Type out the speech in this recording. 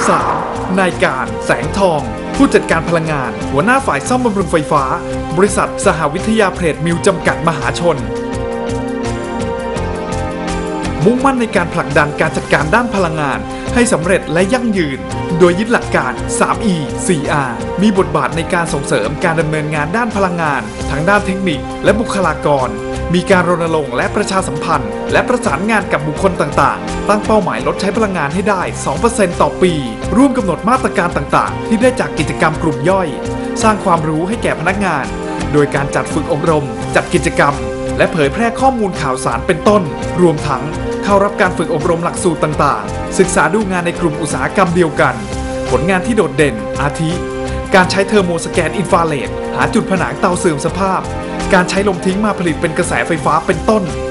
3. นายการแสงทองผู้จัดการพลังงานหัวหน้าฝ่ายซ่อมบำรุงไฟฟ้าบริษัทสหวิทยาเพลทมิลจำกัดมหาชนมุ่งมั่นในการผลักดันการจัดการด้านพลังงานให้สำเร็จและยั่งยืนโดยยึดหลักการ 3E 4R มีบทบาทในการส่งเสริมการดำเนินงานด้านพลังงานทั้งด้านเทคนิคและบุคลากรมีการรณรงค์และประชาสัมพันธ์และประสานงานกับบุคคลต่างๆตั้งเป้าหมายลดใช้พลังงานให้ได้ 2% ต่อปีร่วมกำหนดมาตรการต่างๆที่ได้จากกิจกรรมกลุ่มย่อยสร้างความรู้ให้แก่พนักงานโดยการจัดฝึกอบรมจัดกิจกรรมและเผยแพร่ข้อมูลข่าวสารเป็นต้นรวมทั้งเข้ารับการฝึกอบรมหลักสูตรต่างๆศึกษาดูงานในกลุ่มอุตสาหกรรมเดียวกันผลงานที่โดดเด่นอาทิการใช้เทอร์โมสแกนอินฟราเรดหาจุดผนังเตาเสื่อมสภาพการใช้ลมทิ้งมาผลิตเป็นกระแสไฟฟ้าเป็นต้น